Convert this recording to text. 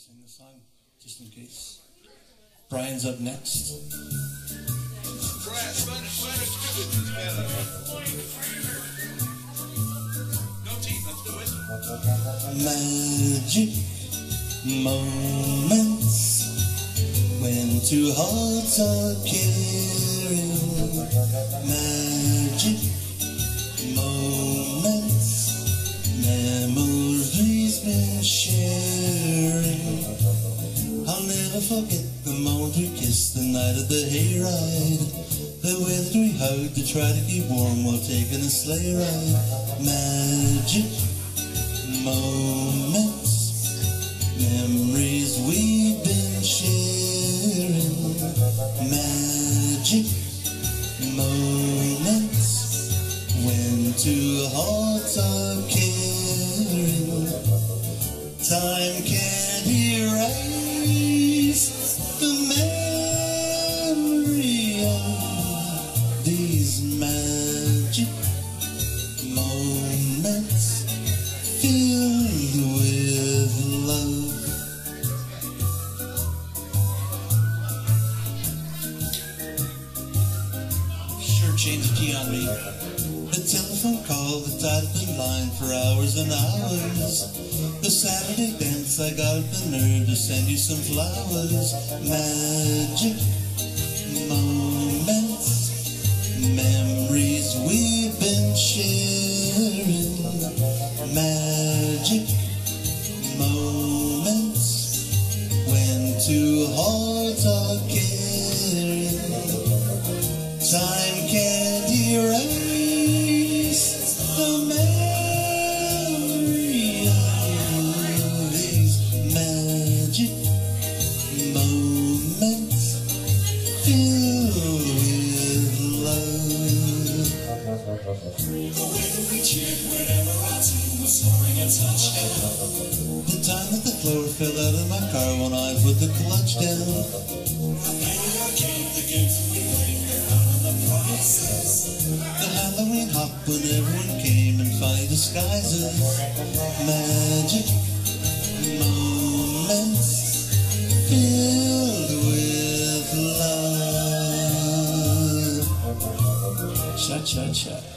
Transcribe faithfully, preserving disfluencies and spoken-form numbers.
sing the song, just in case. Brian's up next. Magic moments when two hearts are caring. Magic moments, memories been sharing. I'll never forget the moment we kissed, the night of the hayride, the way that we hugged to try to keep warm while taking a sleigh ride. Magic moments, memories we've been sharing. Magic moments when two hearts are caring. Time can't erase the memory of these magic moments filled with love. Sure changed the key on me. The telephone call that tied up the line for hours and hours. The Saturday dance, I got the nerve to send you some flowers. Magic moments, memories we've been sharing. Magic moments when two hearts are caring. Time can't erase the memory of these magic moments filled with love. The way that we cheered whenever our team was scoring a touchdown. The time that the floor fell out of my car when I put the clutch down. The way our cake, the games we played, the process. The Halloween hop when everyone came in funny disguises. Magic moments filled with love. Cha-cha-cha.